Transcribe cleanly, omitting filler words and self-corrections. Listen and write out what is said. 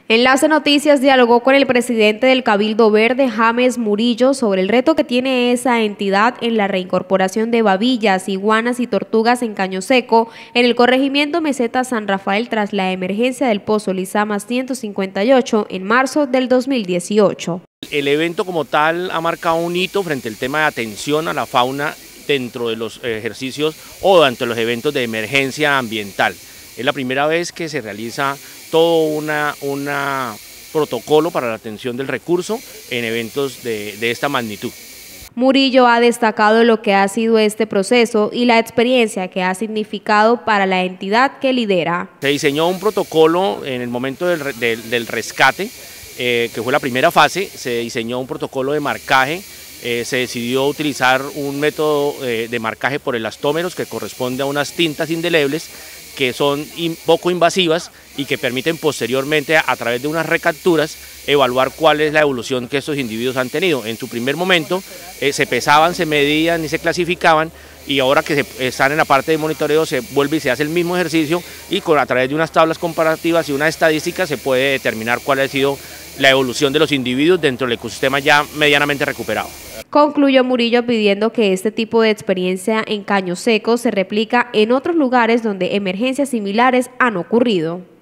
Enlace Noticias dialogó con el presidente del Cabildo Verde, James Murillo, sobre el reto que tiene esa entidad en la reincorporación de babillas, iguanas y tortugas en Caño Seco, en el corregimiento Meseta San Rafael tras la emergencia del Pozo Lizama 158 en marzo del 2018. El evento como tal ha marcado un hito frente al tema de atención a la fauna dentro de los ejercicios o dentro de los eventos de emergencia ambiental. Es la primera vez que se realiza todo un protocolo para la atención del recurso en eventos de esta magnitud. Murillo ha destacado lo que ha sido este proceso y la experiencia que ha significado para la entidad que lidera. Se diseñó un protocolo en el momento del rescate, que fue la primera fase. Se diseñó un protocolo de marcaje. Se decidió utilizar un método de marcaje por elastómeros que corresponde a unas tintas indelebles que son poco invasivas y que permiten posteriormente, a través de unas recapturas, evaluar cuál es la evolución que estos individuos han tenido. En su primer momento se pesaban, se medían y se clasificaban, y ahora que están en la parte de monitoreo se vuelve y se hace el mismo ejercicio, y a través de unas tablas comparativas y una estadística se puede determinar cuál ha sido la evolución de los individuos dentro del ecosistema ya medianamente recuperado. Concluyó Murillo pidiendo que este tipo de experiencia en Caño Seco se replica en otros lugares donde emergencias similares han ocurrido.